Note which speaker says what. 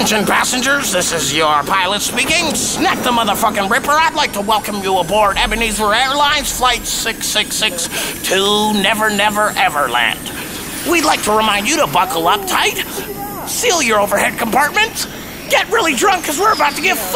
Speaker 1: Attention passengers, this is your pilot speaking. Snack the motherfucking Ripper. I'd like to welcome you aboard Ebenezer Airlines Flight 666 to Never Never Everland. We'd like to remind you to buckle up tight, seal your overhead compartments, get really drunk because we're about to get